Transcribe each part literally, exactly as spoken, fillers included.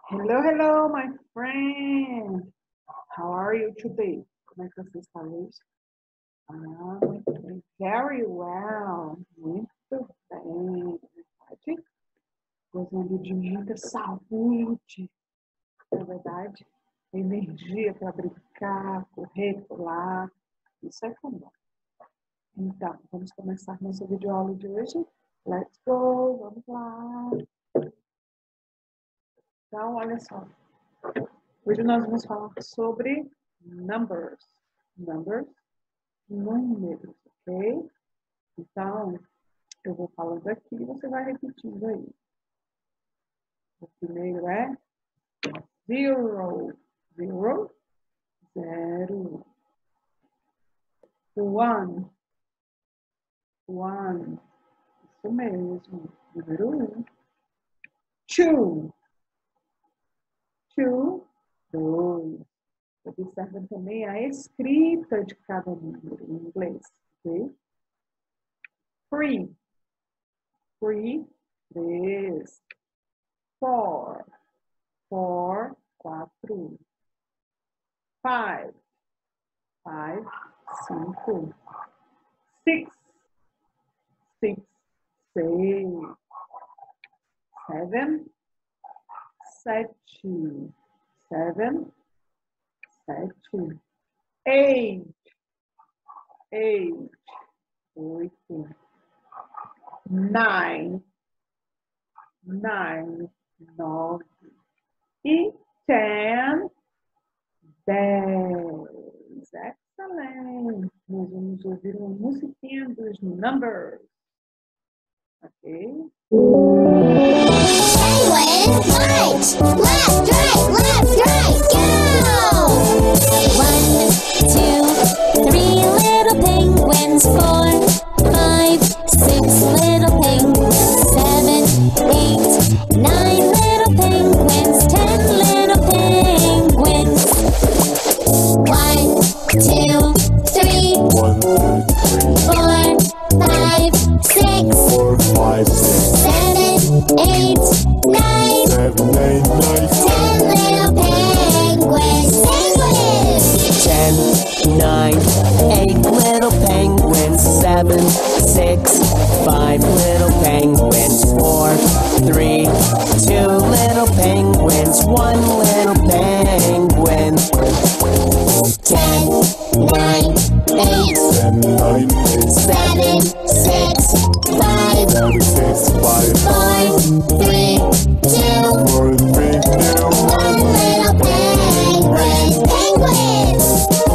Hello, hello, my friend. How are you today? Como é que você está hoje? Ah, muito bem. Very well. Muito bem. Verdade? Gozando de muita saúde. Na verdade, energia para brincar, correr, pular. Isso é comum. Então, vamos começar nossa videoaula de hoje. Let's go. Vamos lá. Então, olha só. Hoje nós vamos falar sobre numbers. Numbers, números, ok? Então, eu vou falando aqui e você vai repetindo aí. O primeiro é zero. Zero. Zero. One. One. Isso mesmo. Número um. Two. Two. Dois. Observem também a escrita de cada número em inglês, ok? Three. Three. Três. Four. Four. Quatro. Five. Five. Cinco. Six. Six. Seis. Seven. Sete. Seven. Sete. Eight. Eight. Oito. Nine. Nine. Nove. E ten. Dez. Excelente. Nós vamos ouvir uma musiquinha dos numbers. Ok? Penguin, march! Left, right, left, right, go! One, two, three little penguins, four, five, six little penguins, seven, eight, nine little penguins, ten little penguins. One, two, three, One, two, three, four, five, six, four, five, six, seven, eight, nine, seven, eight, nine, ten little penguins. Penguins! Ten, nine, eight little penguins, seven, six, five little penguins, four, three, two little penguins, one little penguin. Ten, nine, eight, ten, nine, eight, seven, six, five, seven, six, five, four, three, two, four, three, two, one little penguin. Penguins!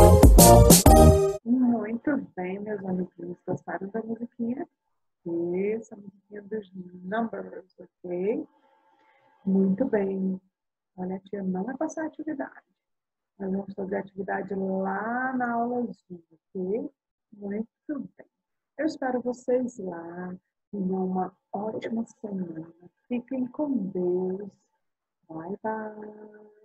Muito bem, meus amiguinhos. Gostaram da musiquinha? Isso, a musiquinha dos numbers, ok? Muito bem. Olha, a tia não vai passar a atividade. Nós vamos fazer a atividade lá na aula Zoom, ok? Muito bem. Eu espero vocês lá. Tenham uma ótima semana. Fiquem com Deus. Bye, bye.